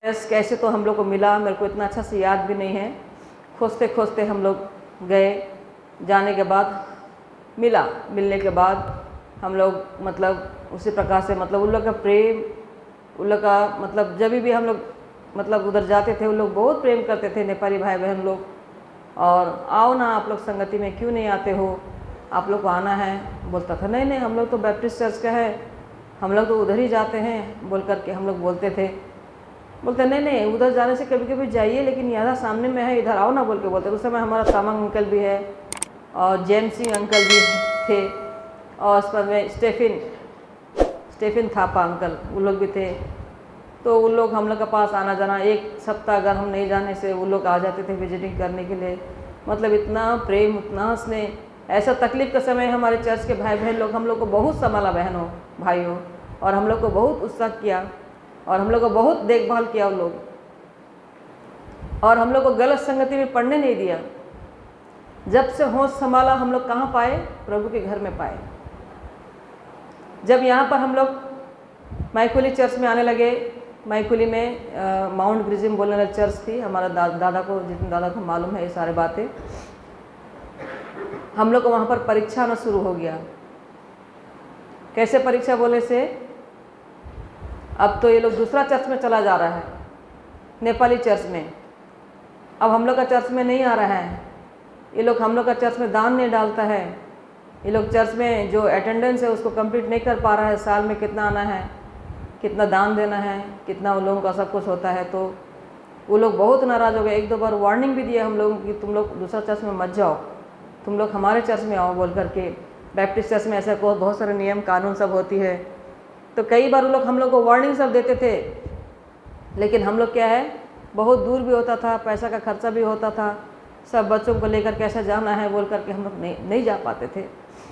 कैसे तो हम लोग को मिला, मेरे को इतना अच्छा से याद भी नहीं है। खोजते खोजते हम लोग गए, जाने के बाद मिला, मिलने के बाद हम लोग मतलब उसी प्रकार से मतलब उन लोग का प्रेम, उन लोग का मतलब जब भी हम लोग मतलब उधर जाते थे उन लोग बहुत प्रेम करते थे, नेपाली भाई बहन लोग। और आओ ना आप लोग संगति में, क्यों नहीं आते हो, आप लोग को आना है। बोलता था नहीं नहीं हम लोग तो बैप्टिस्ट चर्च का है, हम लोग तो उधर ही जाते हैं बोल करके हम लोग बोलते थे। बोलते नहीं नहीं उधर जाने से कभी कभी जाइए, लेकिन यहाँ सामने में है, इधर आओ ना बोल के बोलते। उस समय हमारा तामांग अंकल भी है और जेम्स सिंह अंकल भी थे, और उस पर में स्टेफिन थापा अंकल वो लोग भी थे। तो उन लोग हम लोग के पास आना जाना, एक सप्ताह अगर हम नहीं जाने से वो लोग आ जाते थे विजिटिंग करने के लिए। मतलब इतना प्रेम, उतना स्नेह। ऐसा तकलीफ़ के समय हमारे चर्च के भाई बहन लोग हम लोग को बहुत संभाला, बहनों भाइयों, और हम लोग को बहुत उत्साह किया और हम लोग को बहुत देखभाल किया उन लोग, और हम लोग को गलत संगति में पढ़ने नहीं दिया। जब से होश संभाला हम लोग कहाँ पाए, प्रभु के घर में पाए। जब यहाँ पर हम लोग माइकुली चर्च में आने लगे, माइकुली में माउंट ग्रिजिम बोलने वाला चर्च थी, हमारा दादा को, जितने दादा को मालूम है ये सारे बातें। हम लोग को वहाँ पर परीक्षा आना शुरू हो गया। कैसे परीक्षा बोले से, अब तो ये लोग दूसरा चर्च में चला जा रहा है, नेपाली चर्च में। अब हम लोग का चर्च में नहीं आ रहा है, ये लोग हम लोग का चर्च में दान नहीं डालता है, ये लोग चर्च में जो अटेंडेंस है उसको कंप्लीट नहीं कर पा रहा है, साल में कितना आना है, कितना दान देना है, कितना उन लोगों का सब कुछ होता है। तो वो लोग बहुत नाराज़ हो गए। एक दो बार वार्निंग भी दिया हम लोगों की, तुम लोग दूसरा चर्च में मत जाओ, तुम लोग हमारे चर्च में आओ बोल करके। बैप्टिस्ट चर्च में ऐसा बहुत सारे नियम कानून सब होती है। तो कई बार वो लोग हम लोग को वार्निंग सब देते थे, लेकिन हम लोग क्या है, बहुत दूर भी होता था, पैसा का खर्चा भी होता था, सब बच्चों को लेकर कैसे जाना है बोल करके हम लोग नहीं जा पाते थे।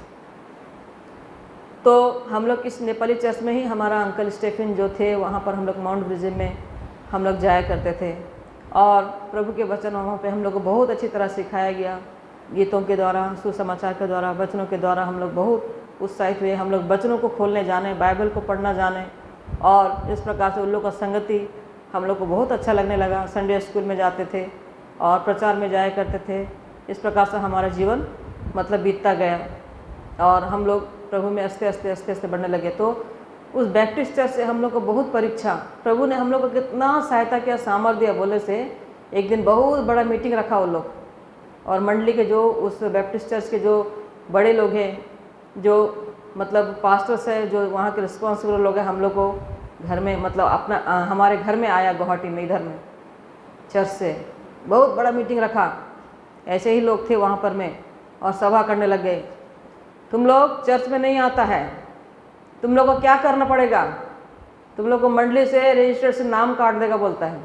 तो हम लोग इस नेपाली चर्च में ही हमारा अंकल स्टेफिन जो थे, वहाँ पर हम लोग माउंट ब्रिजिम में हम लोग जाया करते थे, और प्रभु के वचन वहाँ पे हम लोग को बहुत अच्छी तरह सिखाया गया। गीतों के द्वारा, सुसमाचार के द्वारा, वचनों के द्वारा हम लोग बहुत उत्साहित हुए। हम लोग वचनों को खोलने जाने, बाइबल को पढ़ना जाने, और इस प्रकार से उन लोग का संगति हम लोग को बहुत अच्छा लगने लगा। संडे स्कूल में जाते थे और प्रचार में जाया करते थे। इस प्रकार से हमारा जीवन मतलब बीतता गया, और हम लोग प्रभु में आस्ते आस्ते बढ़ने लगे। तो उस बैप्टिस्ट चर्च से हम लोग को बहुत परीक्षा, प्रभु ने हम लोग को कितना सहायता किया, सामर्थ्य दिया बोले से। एक दिन बहुत बड़ा मीटिंग रखा वो लोग, और मंडली के जो उस बैप्टिस्ट चर्च के जो बड़े लोग हैं, जो मतलब पास्टर्स है, जो वहाँ के रिस्पॉन्सिबल लोग हैं, हम लोग को घर में मतलब अपना हमारे घर में आया, गुवाहाटी में, इधर में चर्च से बहुत बड़ा मीटिंग रखा। ऐसे ही लोग थे वहाँ पर में, और सभा करने लग गए, तुम लोग चर्च में नहीं आता है, तुम लोग को क्या करना पड़ेगा, तुम लोग को मंडली से रजिस्ट्रेशन नाम काट देगा बोलता है,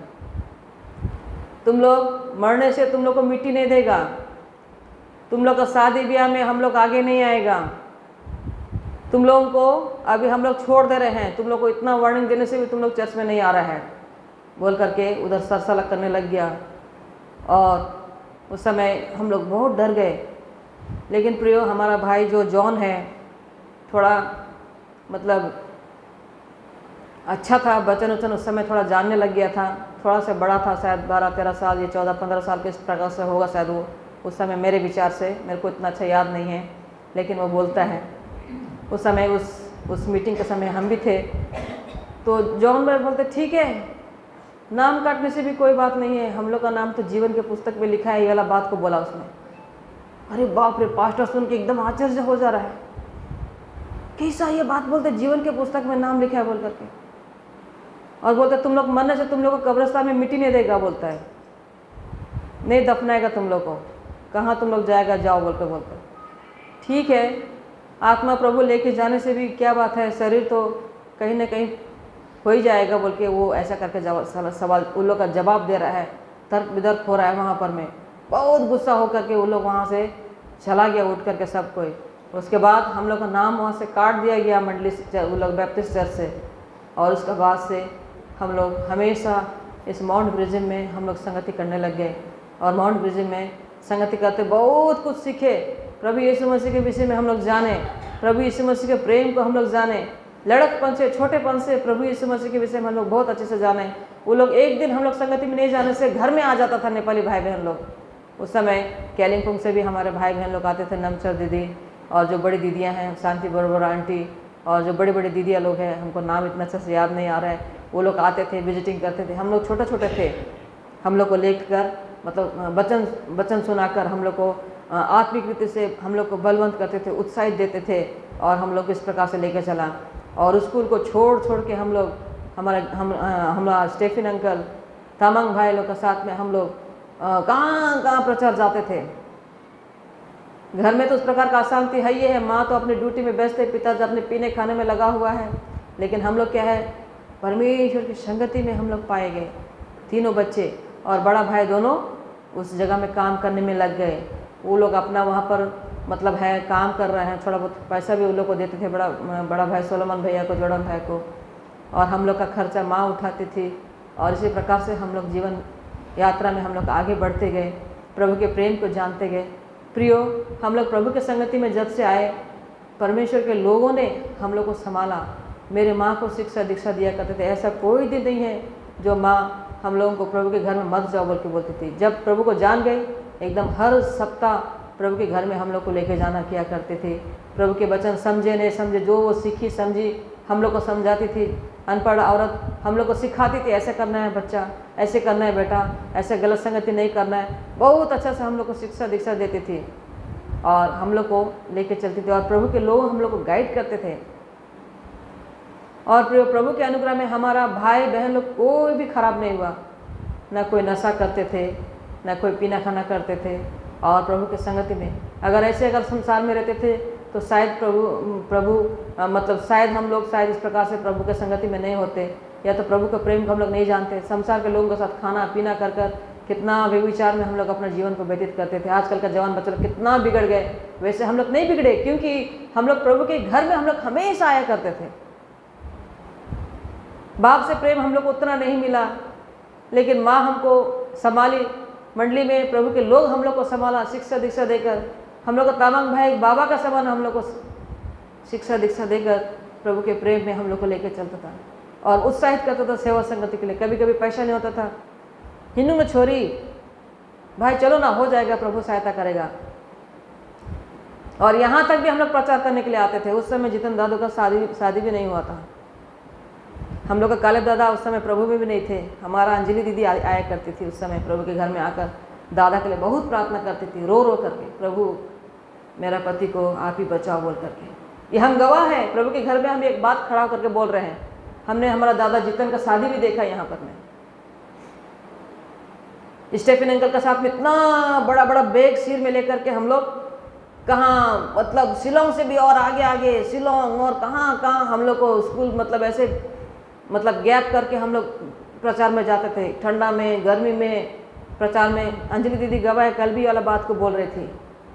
तुम लोग मरने से तुम लोग को मिट्टी नहीं देगा, तुम लोग का शादी ब्याह में हम लोग आगे नहीं आएगा, तुम लोगों को अभी हम लोग छोड़ दे रहे हैं, तुम लोग को इतना वार्निंग देने से भी तुम लोग चर्च में नहीं आ रहा है बोल करके उधर सरसला करने लग गया। और उस समय हम लोग बहुत डर गए। लेकिन प्रियो, हमारा भाई जो जॉन है, थोड़ा मतलब अच्छा था, वचन उस समय थोड़ा जानने लग गया था, थोड़ा सा बड़ा था, शायद 12-13 साल या 14-15 साल के इस प्रकार से होगा शायद वो उस समय, मेरे विचार से, मेरे को इतना अच्छा याद नहीं है, लेकिन वो बोलता है उस समय उस मीटिंग के समय हम भी थे। तो जॉन भाई बोलते ठीक है, नाम काटने से भी कोई बात नहीं है, हम लोग का नाम तो जीवन के पुस्तक में लिखा है, ये वाला बात को बोला उसने। अरे बाप रे, पास्टर सुन के एकदम आश्चर्य हो जा रहा है, कैसा ये बात बोलते, जीवन के पुस्तक में नाम लिखा है बोल करके। और बोलते तुम लोग मरने से तुम लोग को कब्रिस्तान में मिट्टी नहीं देगा बोलता है, नहीं दफनाएगा तुम लोग को, कहाँ तुम लोग जाएगा, जाओ बोल कर बोलते। ठीक है, आत्मा प्रभु लेके जाने से भी क्या बात है, शरीर तो कहीं ना कहीं हो ही जाएगा बोल के वो ऐसा करके सवाल उन लोग का जवाब दे रहा है, तर्क वितर्क हो रहा है वहाँ पर में। बहुत गुस्सा होकर के वो लोग वहाँ से चला गया उठ करके सब कोई। उसके बाद हम लोग का नाम वहाँ से काट दिया गया मंडली से, वो लोग बैप्टिस्ट चर्च से, और उसके बाद से हम लोग हमेशा इस माउंट ब्रिजिम में हम लोग संगति करने लग गए। और माउंट ब्रिजिम में संगति करते बहुत कुछ सीखे, प्रभु यीशु मसीह के विषय में हम लोग जाने, प्रभु यीशु मसीह के प्रेम को हम लोग जाने, लड़कपन से, छोटेपन से प्रभु यीशु मसीह के विषय में हम लोग बहुत अच्छे से जाने। वो लोग एक दिन हम लोग संगति में नहीं जाने से घर में आ जाता था नेपाली भाई बहन लोग। उस समय कालिम्पोंग से भी हमारे भाई बहन लोग आते थे, नमचर दीदी और जो बड़ी दीदियाँ हैं शांति बरोबर आंटी और जो बड़ी बड़ी दीदियाँ लोग हैं, हमको नाम इतना अच्छा से याद नहीं आ रहा है, वो लोग आते थे, विजिटिंग करते थे। हम लोग छोटे छोटे थे, हम लोग को लेकर मतलब वचन सुनाकर हम लोग को आत्मिक रीति से हम लोग को बलवंत करते थे, उत्साहित देते थे और हम लोग इस प्रकार से लेकर चला। और स्कूल को छोड़ के हम लोग हमारा स्टेफिन अंकल, तामांग भाई लोग के साथ में हम लोग कहाँ प्रचार जाते थे। घर में तो उस प्रकार का अशांति है ही है, माँ तो अपनी ड्यूटी में व्यस्त है, पिताजी अपने पीने खाने में लगा हुआ है, लेकिन हम लोग क्या है, परमेश्वर की संगति में हम लोग पाए गए। तीनों बच्चे और बड़ा भाई दोनों उस जगह में काम करने में लग गए। वो लोग अपना वहाँ पर मतलब है काम कर रहे हैं, थोड़ा बहुत पैसा भी उन लोग को देते थे, बड़ा भाई सोलोमन भैया को, जोड़न भाई को, और हम लोग का खर्चा माँ उठाती थी। और इसी प्रकार से हम लोग जीवन यात्रा में हम लोग आगे बढ़ते गए, प्रभु के प्रेम को जानते गए। प्रियो, हम लोग प्रभु के संगति में जब से आए, परमेश्वर के लोगों ने हम लोग को संभाला। मेरे माँ को शिक्षा दीक्षा दिया करते थे, ऐसा कोई दिन नहीं है जो माँ हम लोगों को प्रभु के घर में मत जाओ बोल के बोलती थी। जब प्रभु को जान गए, एकदम हर सप्ताह प्रभु के घर में हम लोग को लेके जाना किया करते थे। प्रभु के वचन समझे नहीं समझे, जो वो सीखी समझी हम लोग को समझाती थी। अनपढ़ औरत हम लोग को सिखाती थी, ऐसे करना है बच्चा, ऐसे करना है बेटा, ऐसे गलत संगति नहीं करना है। बहुत अच्छा से हम लोग को शिक्षा दीक्षा देती थी और हम लोग को लेके चलती थी और प्रभु के लोग हम लोग को गाइड करते थे। और प्रभु के अनुग्रह में हमारा भाई बहन लोग कोई भी खराब नहीं हुआ, न कोई नशा करते थे, न कोई पीना खाना करते थे। और प्रभु के संगति में अगर संसार में रहते थे तो शायद मतलब शायद हम लोग शायद इस प्रकार से प्रभु के संगति में नहीं होते, या तो प्रभु के प्रेम को हम लोग नहीं जानते। संसार के लोगों के साथ खाना पीना कर कितना व्यभिचार में हम लोग अपना जीवन को व्यतीत करते थे। आजकल का जवान बच्चे लोग कितना बिगड़ गए, वैसे हम लोग नहीं बिगड़े, क्योंकि हम लोग प्रभु के घर में हम लोग हमेशा आया करते थे। बाप से प्रेम हम लोग को उतना नहीं मिला, लेकिन माँ हमको संभाली, मंडली में प्रभु के लोग हम लोग को संभाला, शिक्षा दीक्षा देकर। हम लोग को तामांग भाई बाबा का समान हम लोग को शिक्षा दीक्षा देकर प्रभु के प्रेम में हम लोग को लेकर चलता था और उत्साहित करता था सेवा संगति के लिए। कभी कभी पैसा नहीं होता था, हिंदू में छोरी भाई चलो ना, हो जाएगा, प्रभु सहायता करेगा। और यहाँ तक भी हम लोग प्रचार करने के लिए आते थे। उस समय जितन दादू का शादी भी नहीं हुआ था। हम लोग का काले दादा उस समय प्रभु में भी नहीं थे। हमारा अंजलि दीदी आया करती थी उस समय प्रभु के घर में आकर दादा के लिए बहुत प्रार्थना करती थी, रो रो करके, प्रभु मेरा पति को आप ही बचाओ बोल करके। ये हम गवाह हैं, प्रभु के घर में हम एक बात खड़ा करके बोल रहे हैं। हमने हमारा दादा जितन का शादी भी देखा यहाँ पर में। स्टेफिन अंकल का साथ में इतना बड़ा बड़ा बैग सिर में लेकर के हम लोग कहाँ मतलब शिलोंग से भी और आगे शिलोंग और कहाँ हम लोग को स्कूल मतलब ऐसे मतलब गैप करके हम लोग प्रचार में जाते थे, ठंडा में गर्मी में प्रचार में। अंजलि दीदी गवाह कल भी वाला बात को बोल रही थी।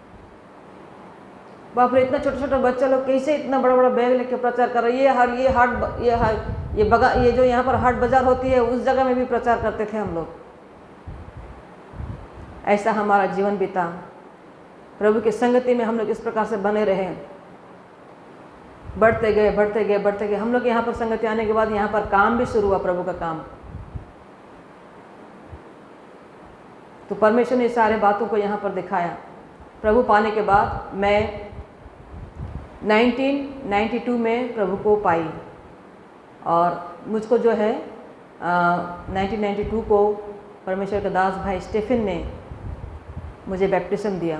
बाप रे, इतना छोटा छोटा बच्चा लोग कैसे इतना बड़ा बड़ा बैग लेके प्रचार कर रहे हैं। ये जो यहाँ पर हाट बाजार होती है उस जगह में भी प्रचार करते थे हम लोग। ऐसा हमारा जीवन बीता। प्रभु की संगति में हम लोग इस प्रकार से बने रहे, बढ़ते गए। हम लोग यहाँ पर संगति आने के बाद यहाँ पर काम भी शुरू हुआ, प्रभु का काम। तो परमेश्वर ने सारे बातों को यहाँ पर दिखाया। प्रभु पाने के बाद मैं 1992 में प्रभु को पाई और मुझको जो है 1992 को परमेश्वर के दास भाई स्टेफिन ने मुझे बैप्टिज्म दिया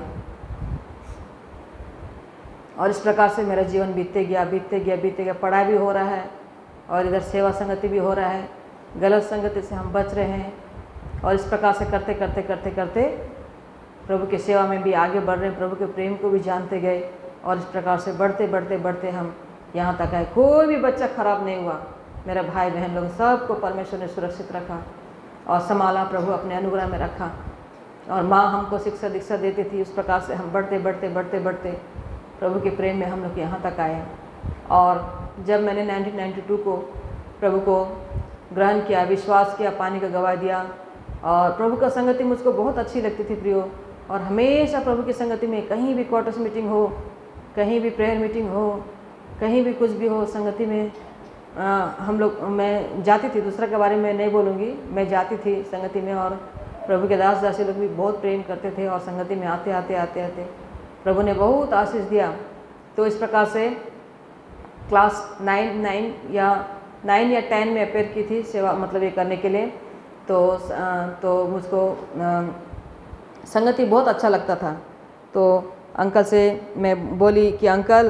और इस प्रकार से मेरा जीवन बीतते गया। पढ़ाई भी हो रहा है और इधर सेवा संगति भी हो रहा है। गलत संगति से हम बच रहे हैं और इस प्रकार से करते प्रभु की सेवा में भी आगे बढ़ रहे हैं। प्रभु के प्रेम को भी जानते गए और इस प्रकार से बढ़ते हम यहाँ तक आए। कोई भी बच्चा खराब नहीं हुआ। मेरा भाई बहन लोग सबको परमेश्वर ने सुरक्षित रखा और संभाला, प्रभु अपने अनुग्रह में रखा और माँ हमको शिक्षा दीक्षा देती थी। उस प्रकार से हम बढ़ते प्रभु के प्रेम में हम लोग यहाँ तक आए। और जब मैंने 1992 को प्रभु को ग्रहण किया, विश्वास किया, पानी का गवाह दिया और प्रभु का संगति मुझको बहुत अच्छी लगती थी प्रियो। और हमेशा प्रभु की संगति में कहीं भी क्वार्टर्स मीटिंग हो, कहीं भी प्रेयर मीटिंग हो, कहीं भी कुछ भी हो, संगति में हम लोग, मैं जाती थी, दूसरा के बारे में नहीं बोलूँगी, मैं जाती थी संगति में, और प्रभु के दास दासी लोग भी बहुत प्रेम करते थे और संगति में आते आते आते आते प्रभु ने बहुत आशीष दिया। तो इस प्रकार से क्लास 9 या 10 में अपेयर की थी सेवा, मतलब ये करने के लिए। तो मुझको संगति बहुत अच्छा लगता था। तो अंकल से मैं बोली कि अंकल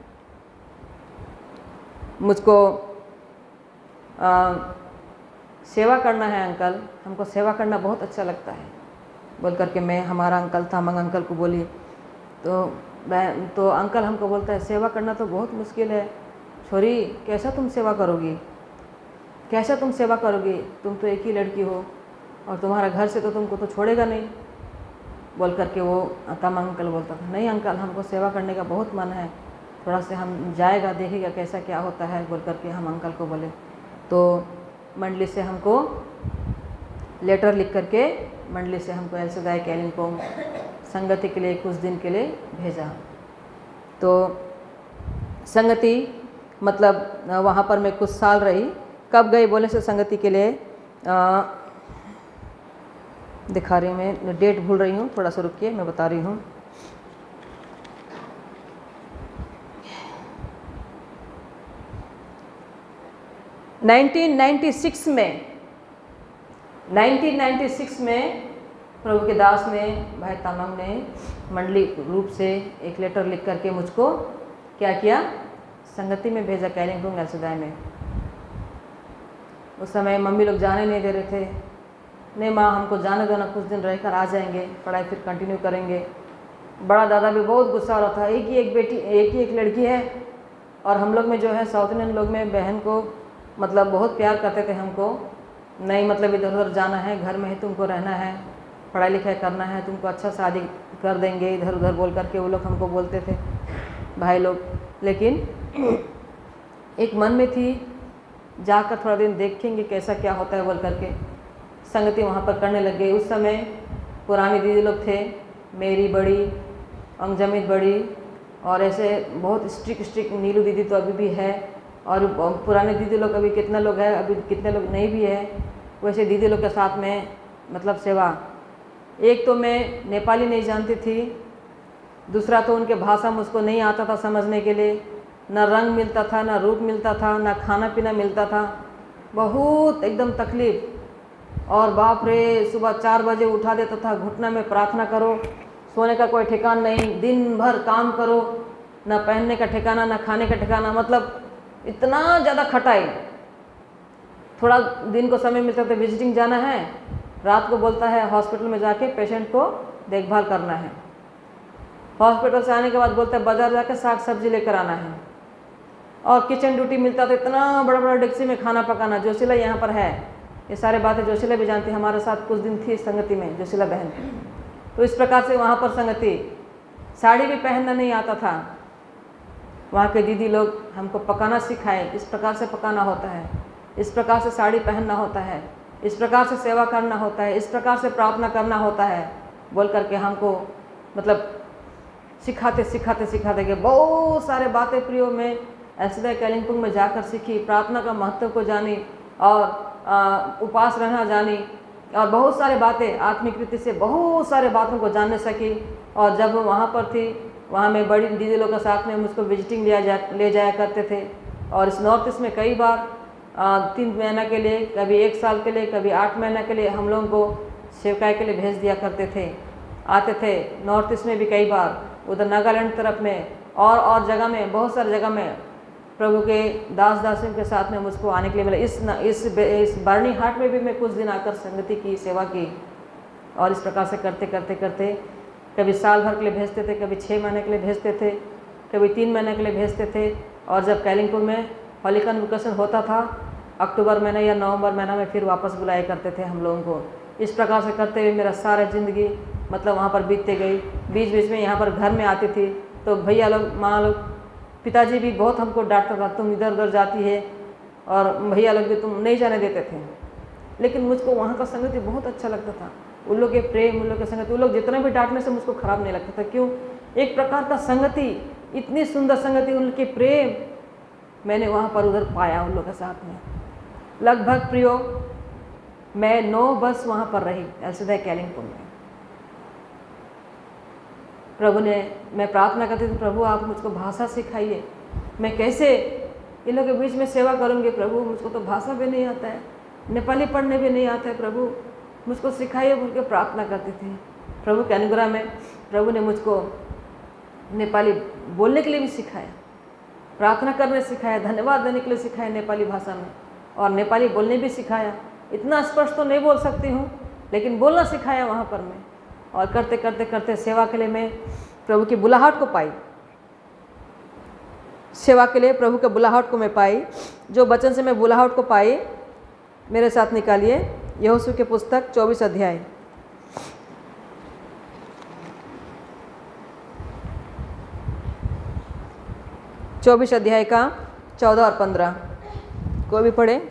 मुझको सेवा करना है अंकल, हमको सेवा करना बहुत अच्छा लगता है बोल करके मैं हमारा अंकल था मंग अंकल को बोली। तो अंकल हमको बोलता है सेवा करना तो बहुत मुश्किल है छोरी, कैसा तुम सेवा करोगी, कैसा तुम सेवा करोगी, तुम तो एक ही लड़की हो और तुम्हारा घर से तो तुमको तो छोड़ेगा नहीं बोल करके वो तमांग अंकल बोलता था। नहीं अंकल, हमको सेवा करने का बहुत मन है, थोड़ा से हम जाएगा देखेगा कैसा क्या होता है बोल करके हम अंकल को बोले। तो मंडली से हमको लेटर लिख करके मंडली से हमको एल सदाई कालिम्पोंग संगति के लिए कुछ दिन के लिए भेजा। तो संगति मतलब वहाँ पर मैं कुछ साल रही। कब गई बोले से संगति के लिए दिखा रही हूँ, मैं डेट भूल रही हूँ, थोड़ा सा रुकिए मैं बता रही हूँ। में 1996 में प्रभु के दास ने, भाई तामांग ने मंडली रूप से एक लेटर लिख करके मुझको क्या किया, संगति में भेजा कालिम्पोंग एल सदाई में। उस समय मम्मी लोग जाने नहीं दे रहे थे। नहीं माँ हमको जाने दो ना, कुछ दिन रहकर आ जाएंगे, पढ़ाई फिर कंटिन्यू करेंगे। बड़ा दादा भी बहुत गुस्सा हो रहा था, एक ही एक बेटी, एक ही एक लड़की है और हम लोग में जो है साउथ इंडियन लोग में बहन को मतलब बहुत प्यार करते थे हमको। नहीं मतलब इधर उधर जाना है, घर में ही तुमको रहना है, पढ़ाई लिखाई करना है, तुमको अच्छा शादी कर देंगे इधर उधर बोल करके वो लोग हमको बोलते थे भाई लोग। लेकिन एक मन में थी जाकर थोड़ा दिन देखेंगे कैसा क्या होता है बोल करके संगति वहाँ पर करने लग गई। उस समय पुरानी दीदी लोग थे, मेरी बड़ी, अंगजमित बड़ी, और ऐसे बहुत स्ट्रिक्ट नीलू दीदी तो अभी भी है, और पुराने दीदी लोग अभी कितना लोग है, अभी कितने लोग नहीं भी है। वैसे दीदी लोग के साथ में मतलब सेवा। एक तो मैं नेपाली नहीं जानती थी, दूसरा तो उनके भाषा मुझको नहीं आता था समझने के लिए, ना रंग मिलता था, ना रूप मिलता था, ना खाना पीना मिलता था, बहुत एकदम तकलीफ़। और बाप रे, सुबह 4 बजे उठा देता था, घुटना में प्रार्थना करो, सोने का कोई ठिकाना नहीं, दिन भर काम करो, ना पहनने का ठिकाना, ना खाने का ठिकाना, मतलब इतना ज़्यादा खटाई। थोड़ा दिन को समय मिलता तो विजिटिंग जाना है, रात को बोलता है हॉस्पिटल में जाके पेशेंट को देखभाल करना है, हॉस्पिटल से आने के बाद बोलता है बाज़ार जाके साग सब्जी लेकर आना है, और किचन ड्यूटी मिलता तो इतना बड़ा बड़ा डेक्सी में खाना पकाना। जोशीला यहाँ पर है, ये सारे बातें जोशीला भी जानती, हमारे साथ कुछ दिन थी संगति में जोशीला बहन। तो इस प्रकार से वहाँ पर संगति, साड़ी भी पहनना नहीं आता था। वहाँ के दीदी लोग हमको पकाना सिखाए, इस प्रकार से पकाना होता है, इस प्रकार से साड़ी पहनना होता है, इस प्रकार से सेवा करना होता है, इस प्रकार से प्रार्थना करना होता है बोल करके हमको मतलब सिखाते सिखाते सिखाते गए। बहुत सारे बातें प्रियो में एल सदाई कालिम्पोंग में जाकर सीखी, प्रार्थना का महत्व को जानी और उपवास रहना जानी, और बहुत सारे बातें आत्मिक रीति से बहुत सारे बातों को जानने सकी। और जब वहाँ पर थी, वहाँ में बड़ी दीदी लोग के साथ में मुझको विजिटिंग ले जाया करते थे। और इस नॉर्थ ईस्ट में कई बार 3 महीना के लिए, कभी 1 साल के लिए, कभी 8 महीना के लिए हम लोगों को सेवकाई के लिए भेज दिया करते थे, आते थे। नॉर्थ ईस्ट में भी कई बार, उधर नागालैंड तरफ में और जगह में, बहुत सारी जगह में प्रभु के दास दासियों के साथ में मुझको आने के लिए मिला। इस बर्नी हाट में भी मैं कुछ दिन आकर संगति की सेवा की। और इस प्रकार से करते करते करते कभी साल भर के लिए भेजते थे, कभी 6 महीने के लिए भेजते थे, कभी 3 महीने के लिए भेजते थे। और जब कालिम्पोंग में होली कन्वोकेशन होता था अक्टूबर महीना या नवंबर महीना में, फिर वापस बुलाया करते थे हम लोगों को। इस प्रकार से करते हुए मेरा सारा ज़िंदगी मतलब वहाँ पर बीतते गई। बीच बीच में यहाँ पर घर में आती थी तो भैया लोग, माँ लोग, पिताजी भी बहुत हमको डांटता था, तुम इधर उधर जाती है, और भैया लोग भी तुम नहीं जाने देते थे। लेकिन मुझको वहाँ का संगति बहुत अच्छा लगता था, उन लोग के प्रेम, उन लोग के संगति, उन लोग जितने भी डांटने से मुझको खराब नहीं लगता था। क्यों? एक प्रकार का संगति, इतनी सुंदर संगति, उनके प्रेम, मैंने वहाँ पर उधर पाया उन लोगों के साथ में। लगभग प्रियो मैं 9 वर्ष वहाँ पर रही एलसीदाई कालिम्पोंग में। प्रभु ने, मैं प्रार्थना करती थी, प्रभु आप मुझको भाषा सिखाइए, मैं कैसे इन लोगों के बीच में सेवा करूँगी प्रभु, मुझको तो भाषा भी नहीं आता है, नेपाली पढ़ने भी नहीं आता है, प्रभु मुझको सिखाइए बोल के प्रार्थना करती थी। प्रभु के अनुग्रह में प्रभु ने मुझको नेपाली बोलने के लिए भी सिखाया, प्रार्थना करने सिखाया, धन्यवाद देने के लिए सिखाया नेपाली भाषा में, और नेपाली बोलने भी सिखाया। इतना स्पष्ट तो नहीं बोल सकती हूँ, लेकिन बोलना सिखाया वहाँ पर मैं। और करते करते करते सेवा के लिए मैं प्रभु की बुलाहट को पाई, सेवा के लिए प्रभु के बुलाहट को मैं पाई। जो वचन से मैं बुलाहट को पाई, मेरे साथ निकालिए यहोशू के पुस्तक 24 अध्याय। चौबीस अध्याय का 14 और 15 कोई भी पढ़े।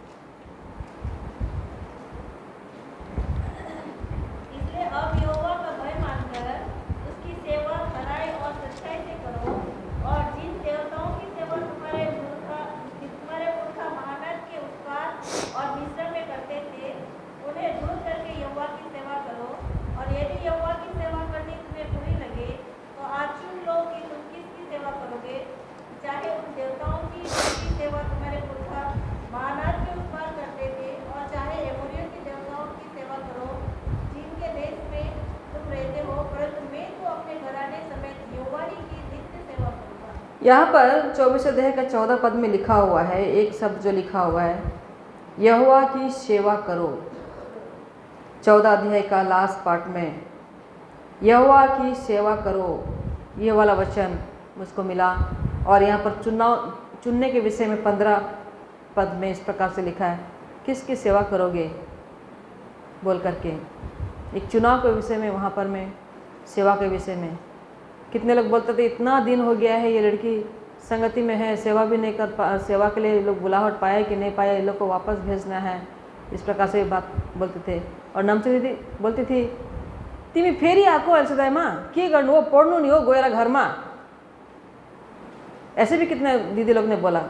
इसलिए अब यहोवा का भय मानकर उसकी सेवा खराई और सच्चाई से करो, और जिन देवताओं की सेवा तुम्हारे पुरखा महानद के उस पार और मिस्र में करते थे, उन्हें दूर करके यहोवा की सेवा करो। और यदि यहोवा की सेवा करनी तुम्हें बुरी लगे तो आज चुन लो कि तुम किसकी सेवा करोगे, चाहे उन देवताओं की जिनकी सेवा तुम्हारे पुरखा महानद के उस पार करते थे, और चाहे एमोरियों के देवताओं की सेवा करो जिनके देश में तुम रहते हो, परंतु मैं तो अपने घराने समेत यहोवा ही की नित्य सेवा करूँगा। यहाँ पर 24 अध्याय का 14 पद में लिखा हुआ है, एक शब्द जो लिखा हुआ है, यहोवा की सेवा करो। 14 अध्याय का लास्ट पार्ट में यहोवा की सेवा करो, ये वाला वचन मुझको मिला। और यहाँ पर चुनने के विषय में 15 पद में इस प्रकार से लिखा है, किसकी सेवा करोगे बोल करके। एक चुनाव के विषय में, वहाँ पर मैं सेवा के विषय में, कितने लोग बोलते थे इतना दिन हो गया है ये लड़की संगति में है, सेवा भी नहीं कर सेवा के लिए लोग बुलाहट पाया कि नहीं पाया, इन लोग को वापस भेजना है, इस प्रकार से बात बोलते थे। और नमस्ते दीदी बोलती थी, तिमी फेरि आको एलसीदाईमा के गर्नु हो, पढ्नु नि हो गएर घरमा। ऐसे भी कितने दीदी लोग ने बोला।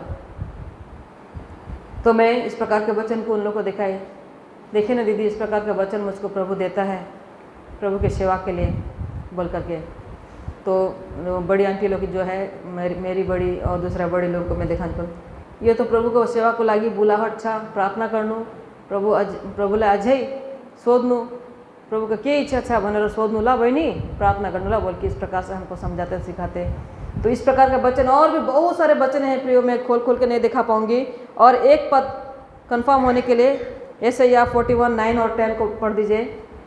तो मैं इस प्रकार के वचन को उन लोगों को दिखाई, देखिए ना दीदी इस प्रकार का वचन मुझको प्रभु देता है प्रभु की सेवा के लिए बोल करके। तो बड़ी आंटी लोग जो है, मेरी बड़ी और दूसरा बड़ी लोग को मैं देखा तो ये तो प्रभु को सेवा को लागी बुलाहट छ, प्रार्थना गर्नु, प्रभुलाई अझै सोध्नु, प्रभु को के इच्छा छ भनेर सोध्नु, ल बहिनी प्रार्थना गर्नु ल बोल के इस प्रकार से हमको समझाते सिखाते। तो इस प्रकार का वचन और भी बहुत सारे वचन हैं प्रियो, मैं खोल के नहीं दिखा पाऊंगी। और एक पद कंफर्म होने के लिए यशायाह 41 9 और 10 को पढ़ दीजिए।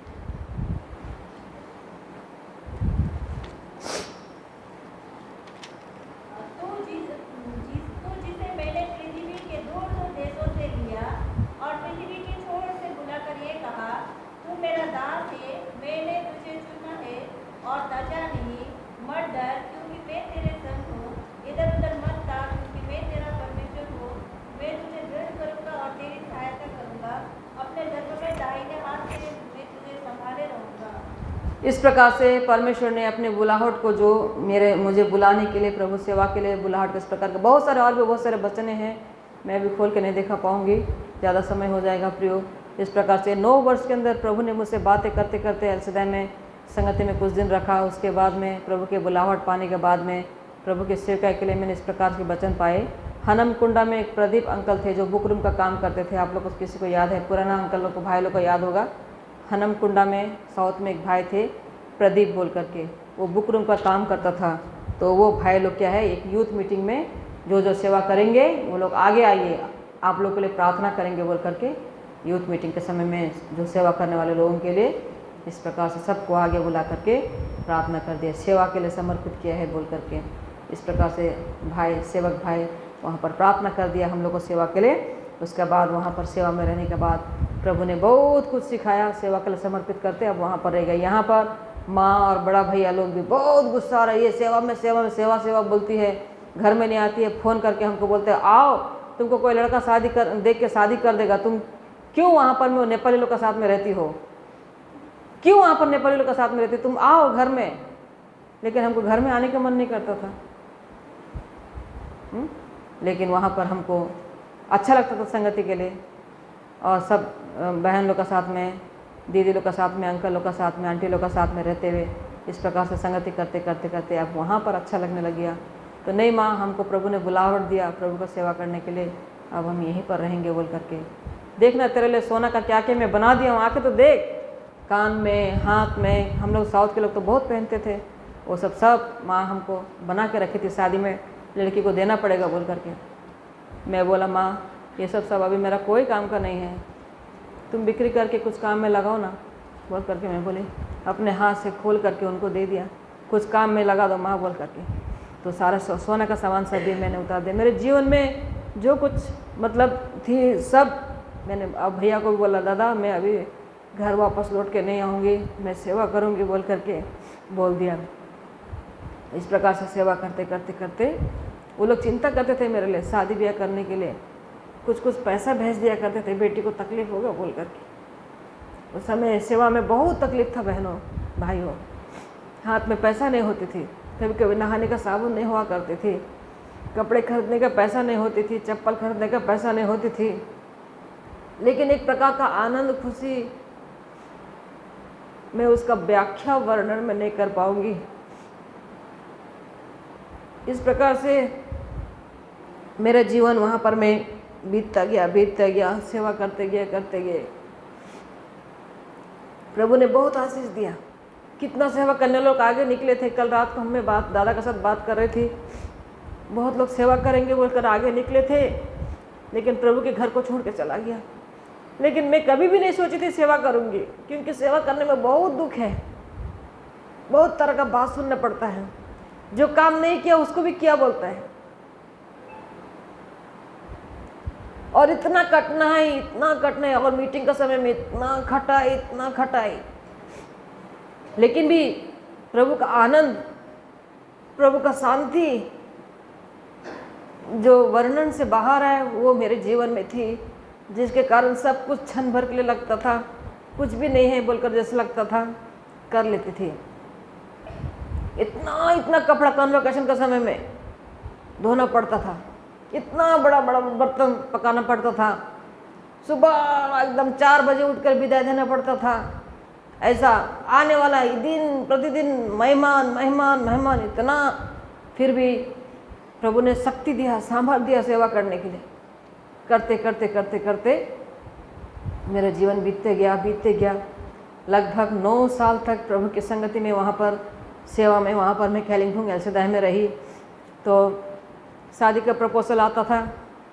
जिसे मैंने पृथ्वी के दूर देशों से लिया और पृथ्वी के छोर से बुलाकर ये कहा, तू मेरा दास है, मैंने तुझे चुना है और तजा नहीं, मत डर क्योंकि मैं तेरे संग हूँ, इधर उधर मत ताक क्योंकि मैं तेरा परमेश्वर हूँ, मैं तुझे दृढ़ करूँगा और तेरी सहायता करूँगा, अपने धर्म में दाहिने हाथ से मैं तुझे संभाले रहूँगा। इस प्रकार से परमेश्वर ने अपने बुलाहट को, जो मुझे बुलाने के लिए, प्रभु सेवा के लिए बुलाहट, इस प्रकार के बहुत सारे और भी बहुत सारे वचन हैं, मैं भी खोल के नहीं देखा पाऊंगी, ज़्यादा समय हो जाएगा प्रियो। इस प्रकार से 9 वर्ष के अंदर प्रभु ने मुझसे बातें करते करते एलसीदाई में संगति में कुछ दिन रखा। उसके बाद में प्रभु के बुलाहट पाने के बाद में प्रभु के सेवका के लिए मैंने इस प्रकार के वचन पाए। हनमकुंडा में एक प्रदीप अंकल थे जो बुक रूम का काम करते थे, आप लोग को किसी को याद है, पुराना अंकल लोग को, भाई लोग को याद होगा। हनमकुंडा में साउथ में एक भाई थे प्रदीप बोल करके, वो बुक रूम का काम करता था। तो वो भाई लोग क्या है, एक यूथ मीटिंग में जो सेवा करेंगे वो लोग आगे आइए, आप लोग के लिए प्रार्थना करेंगे बोल करके, यूथ मीटिंग के समय में जो सेवा करने वाले लोगों के लिए इस प्रकार से सबको आगे बुला करके प्रार्थना कर दिया, सेवा के लिए समर्पित किया है बोल करके। इस प्रकार से भाई, सेवक भाई वहाँ पर प्रार्थना कर दिया हम लोग को सेवा के लिए। उसके बाद वहाँ पर सेवा में रहने के बाद प्रभु ने बहुत कुछ सिखाया, सेवा के लिए समर्पित करते अब वहाँ पर रह गए। यहाँ पर माँ और बड़ा भैया लोग भी बहुत गुस्सा आ रही है, सेवा बोलती है, घर में नहीं आती है, फ़ोन करके हमको बोलते हैं आओ, तुमको कोई लड़का देख के शादी कर देगा, तुम क्यों वहाँ पर में नेपाली लोग के साथ में रहती हो, क्यों वहाँ पर नेपाली लोग के साथ में रहती, तुम आओ घर में। लेकिन हमको घर में आने का मन नहीं करता था। लेकिन वहाँ पर हमको अच्छा लगता था संगति के लिए, और सब बहन लोग का साथ में, दीदी लोग का साथ में, अंकल लोग का साथ में, आंटी लोग का साथ में रहते हुए इस प्रकार से संगति करते करते करते अब वहाँ पर अच्छा लगने लग गया। तो नहीं माँ, हमको प्रभु ने बुलावट दिया प्रभु का सेवा करने के लिए, अब हम यहीं पर रहेंगे बोल करके। देखना तेरे लिए सोना का क्या क्या मैं बना दिया हूँ, आके तो देख, कान में, हाथ में, हम लोग साउथ के लोग तो बहुत पहनते थे, वो सब माँ हमको बना के रखी थी, शादी में लड़की को देना पड़ेगा बोल करके। मैं बोला माँ ये सब अभी मेरा कोई काम का नहीं है, तुम बिक्री करके कुछ काम में लगाओ ना बोल करके मैं बोली, अपने हाथ से खोल करके उनको दे दिया, कुछ काम में लगा दो माँ बोल करके। तो सारा सोना का सामान सब भी मैंने उतार दिया। मेरे जीवन में जो कुछ मतलब थी सब मैंने, अब भैया को भी बोला दादा मैं अभी घर वापस लौट के नहीं आऊँगी, मैं सेवा करूँगी बोल करके बोल दिया। इस प्रकार से सेवा करते करते करते वो लोग चिंता करते थे मेरे लिए, शादी ब्याह करने के लिए कुछ कुछ पैसा भेज दिया करते थे, बेटी को तकलीफ़ होगा बोल करके। उस समय सेवा में बहुत तकलीफ था बहनों भाइयों, हाथ में पैसा नहीं होती थी, कभी कभी नहाने का साबुन नहीं हुआ करती थी, कपड़े खरीदने का पैसा नहीं होती थी, चप्पल खरीदने का पैसा नहीं होती थी, लेकिन एक प्रकार का आनंद खुशी मैं उसका व्याख्या वर्णन में नहीं कर पाऊंगी। इस प्रकार से मेरा जीवन वहाँ पर मैं बीतता गया, सेवा करते गए। प्रभु ने बहुत आशीष दिया, कितना सेवा करने लोग आगे निकले थे। कल रात को हमें दादा के साथ बात कर रही थी, बहुत लोग सेवा करेंगे बोलकर आगे निकले थे, लेकिन प्रभु के घर को छोड़ के चला गया। लेकिन मैं कभी भी नहीं सोची थी सेवा करूंगी, क्योंकि सेवा करने में बहुत दुख है, बहुत तरह का बात सुनना पड़ता है, जो काम नहीं किया उसको भी किया बोलता है, और इतना कटना है, और मीटिंग का समय में इतना खटाई, लेकिन भी प्रभु का आनंद, प्रभु का शांति जो वर्णन से बाहर है वो मेरे जीवन में थी, जिसके कारण सब कुछ क्षण भर के लिए लगता था, कुछ भी नहीं है बोलकर जैसे लगता था कर लेती थी। इतना कपड़ा कन्वोकेशन का समय में धोना पड़ता था, इतना बड़ा बर्तन पकाना पड़ता था, सुबह एकदम 4 बजे उठकर विदाई देना पड़ता था। ऐसा आने वाला दिन प्रतिदिन मेहमान इतना, फिर भी प्रभु ने शक्ति दिया, सामर्थ्य दिया सेवा करने के लिए। करते मेरा जीवन बीतते गया। लगभग 9 साल तक प्रभु की संगति में वहाँ पर सेवा में, वहाँ पर मैं कालिम्पोंग एलसीदाई में रही। तो शादी का प्रपोजल आता था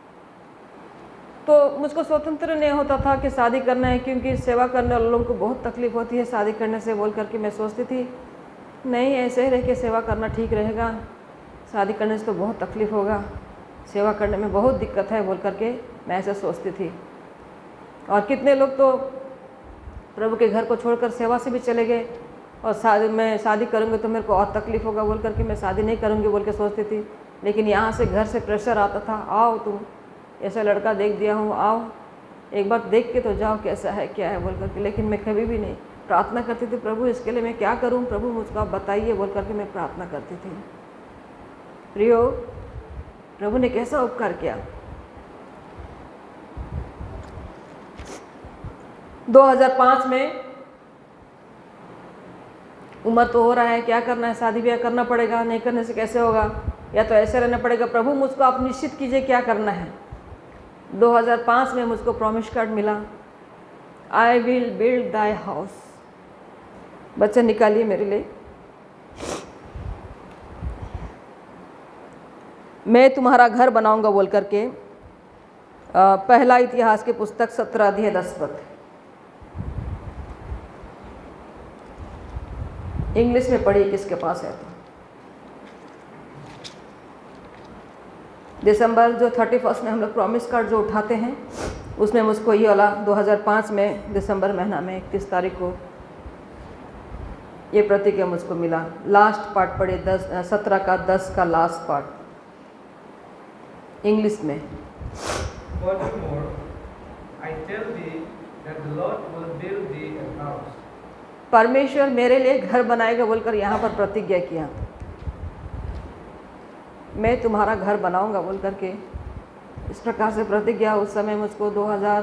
तो मुझको स्वतंत्र नहीं होता था कि शादी करना है, क्योंकि सेवा करने वाले लोगों को बहुत तकलीफ होती है शादी करने से बोल करके मैं सोचती थी नहीं, ऐसे ही रह के सेवा करना ठीक रहेगा, शादी करने से तो बहुत तकलीफ होगा, सेवा करने में बहुत दिक्कत है बोल करके मैं ऐसे सोचती थी। और कितने लोग तो प्रभु के घर को छोड़कर सेवा से भी चले गए, और मैं शादी करूँगी तो मेरे को और तकलीफ होगा बोल करके मैं शादी नहीं करूँगी बोल के सोचती थी। लेकिन यहाँ से घर से प्रेशर आता था, आओ तुम ऐसा लड़का देख दिया हूँ, आओ एक बार देख के तो जाओ कैसा है क्या है बोल करके। लेकिन मैं कभी भी नहीं प्रार्थना करती थी, प्रभु इसके लिए मैं क्या करूँ, प्रभु मुझको आप बताइए बोल करके मैं प्रार्थना करती थी। प्रियो, प्रभु ने कैसा उपकार किया। 2005 में उम्र तो हो रहा है, क्या करना है, शादी ब्याह करना पड़ेगा, नहीं करने से कैसे होगा, या तो ऐसे रहना पड़ेगा। प्रभु मुझको आप निश्चित कीजिए क्या करना है। 2005 में मुझको प्रॉमिस कार्ड मिला, I will build thy house. बच्चा निकालिए मेरे लिए। मैं तुम्हारा घर बनाऊंगा बोल करके पहला इतिहास की पुस्तक 17 अध्याय 10 पद। इंग्लिश में पढ़िए किसके पास है तो। दिसंबर जो 31 में हम लोग प्रॉमिस कार्ड जो उठाते हैं उसमें मुझको ये वाला 2005 में दिसंबर महीना में 31 तारीख को ये प्रतिज्ञा मुझको मिला। लास्ट पार्ट पढ़िए 17 का 10 का लास्ट पार्ट इंग्लिश में। Furthermore, I tell thee that the Lord will build thee a house. परमेश्वर मेरे लिए घर बनाएगा बोलकर यहाँ पर प्रतिज्ञा किया। मैं तुम्हारा घर बनाऊंगा बोल करके इस प्रकार से प्रतिज्ञा उस समय मुझको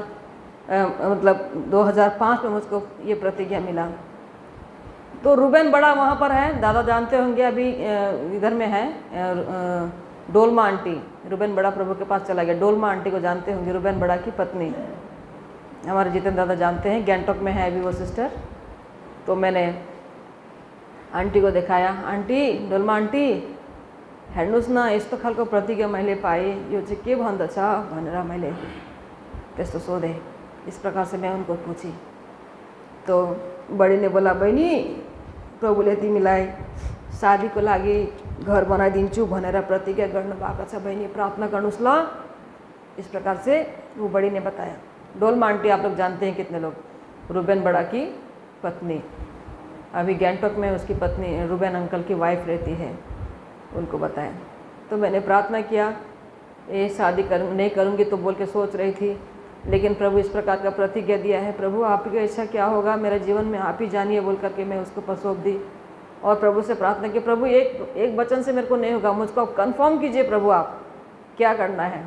2005 में मुझको ये प्रतिज्ञा मिला। तो रूबेन बड़ा वहाँ पर है, दादा जानते होंगे, अभी इधर में है डोलमा आंटी। रूबेन बड़ा प्रभु के पास चला गया। डोलमा आंटी को जानते होंगे, रूबेन बड़ा की पत्नी, हमारे जितेंद्र दादा जानते हैं, गैंगटॉक में है अभी वो सिस्टर। तो मैंने आंटी को दिखाया, आंटी डोलमा आंटी हेर्नुहोस् न यस्तो खालको प्रतिज्ञा मैले पाएँ, यो चाहिँ के भन्दछ भनेर मैले त्यस्तो सोधेँ। इस प्रकार से मैं उनको पूछी। तो बड़ी ने बोला, बहिनी प्रभुले तिमीलाई शादीको लागि घर बनाइदिन्छु भनेर प्रतिज्ञा गर्नुभएको छ, बहिनी प्रार्थना गर्नुहोस् ल। इस प्रकार से वो बड़ी ने बताया। डोलमा आंटी आप लोग जानते हैं कितने लोग, रूबेन बड़ा की पत्नी, अभी गैंगटॉक में उसकी पत्नी रूबेन अंकल की वाइफ रहती है, उनको बताया। तो मैंने प्रार्थना किया, ये शादी नहीं करूँगी तो बोल के सोच रही थी, लेकिन प्रभु इस प्रकार का प्रतिज्ञा दिया है, प्रभु आपकी इच्छा क्या होगा मेरे जीवन में आप ही जानिए बोल करके मैं उसको पर सौंप दी। और प्रभु से प्रार्थना की, प्रभु एक वचन से मेरे को नहीं होगा, मुझको कंफर्म कीजिए प्रभु आप क्या करना है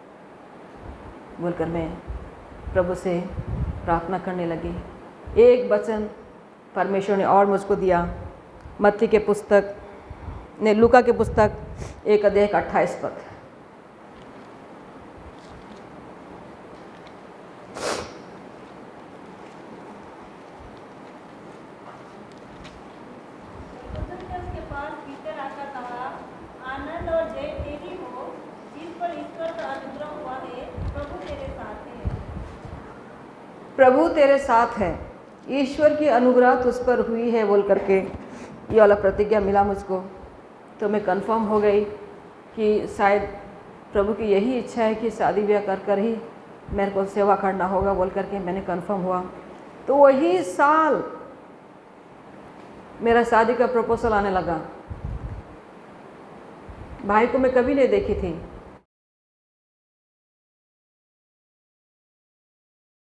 बोलकर मैं प्रभु से प्रार्थना करने लगी। एक वचन परमेश्वर ने और मुझको दिया, मत्ती के पुस्तक ने लूका के पुस्तक 1 अध्याय 28 पद। उसके पास पीटर आकर कहा, आनंद और जय तेरी हो जिस पर ईश्वर का अनुग्रह हुआ है, प्रभु तेरे साथ है। प्रभु तेरे साथ है, ईश्वर की अनुग्रह तुझ पर हुई है बोल करके ये वाला प्रतिज्ञा मिला मुझको। तो मैं कंफर्म हो गई कि शायद प्रभु की यही इच्छा है कि शादी ब्याह कर कर ही मेरे को सेवा करना होगा बोल करके मैंने कंफर्म हुआ। तो वही साल मेरा शादी का प्रपोजल आने लगा। भाई को मैं कभी नहीं देखी थी,